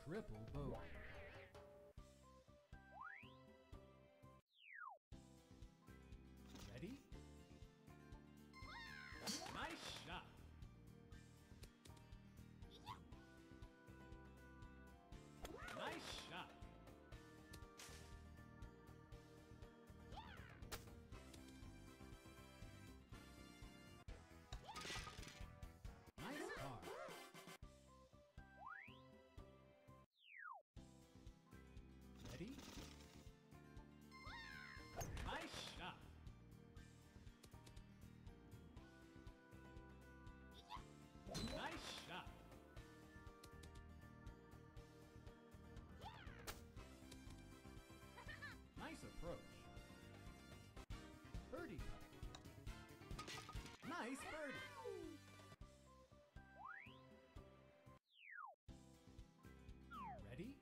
Triple bogey. Ready? Nice shot. Nice shot. Nice par. Ready? Nice shot. Nice shot. Nice approach. Birdie. Nice birdie. Ready?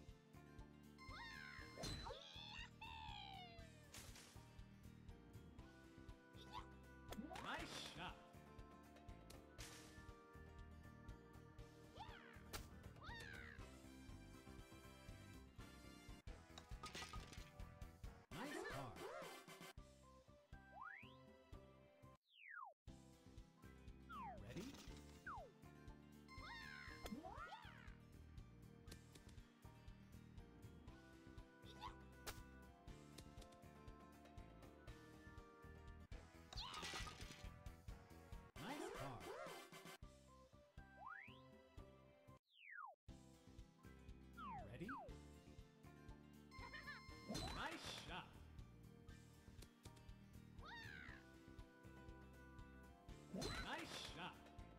Nice shot. Nice par. Ready? Nice par. Ready? Nice shot. Nice shot.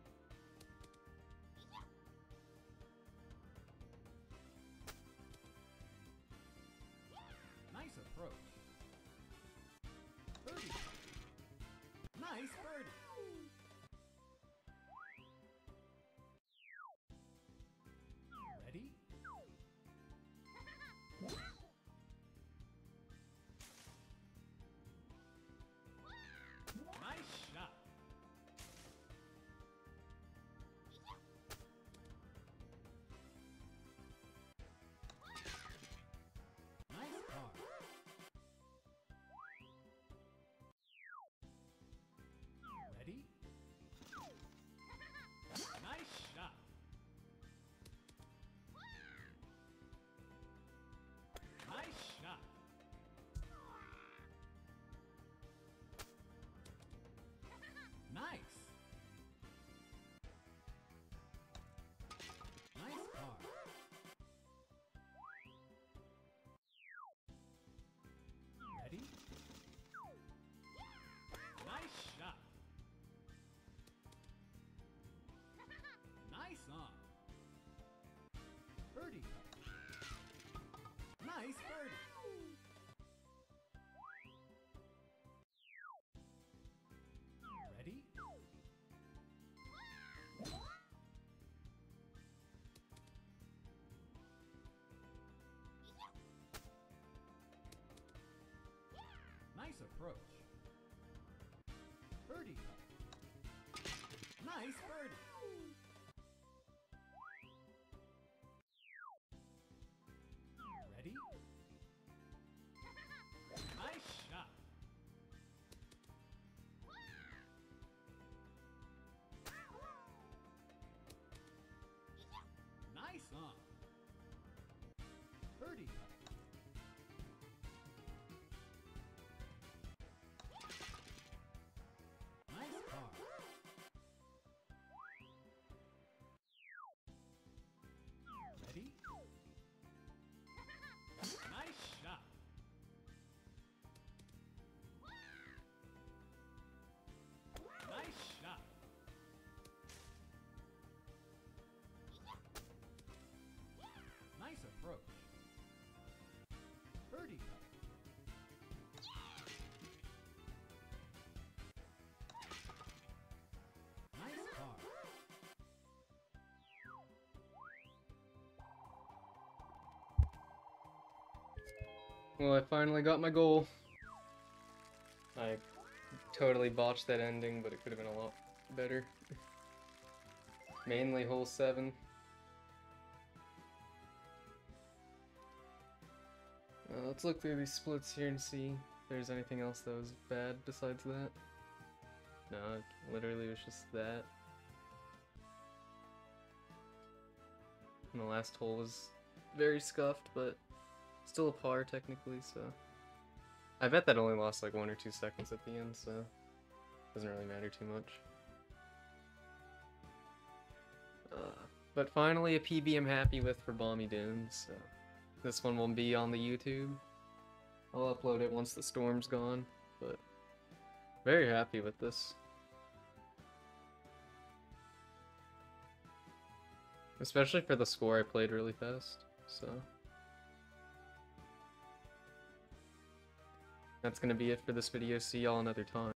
Nice approach. Birdie. Nice birdie. Ready? Nice shot. Nice par. Ready? Nice shot. Nice shot. Nice. Nice par. Ready? Nice shot. Nice on. Birdie. Nice birdie. Ready? Nice approach. Birdie. Nice birdie. Ready? Nice shot. Nice on. Birdie. Nice par. Ready? Nice shot. Nice shot. Nice approach. Birdie. Nice par. Well, I finally got my goal. I totally botched that ending, but it could have been a lot better. Mainly hole 7. Let's look through these splits here and see if there's anything else that was bad besides that. No, it literally was just that. And the last hole was very scuffed, but still a par technically, so... I bet that only lost like 1 or 2 seconds at the end, so... doesn't really matter too much. But finally a PB I'm happy with for Balmy Dunes, so... This one will be on the YouTube. I'll upload it once the storm's gone, but... very happy with this. Especially for the score, I played really fast, so... That's gonna be it for this video, see y'all another time.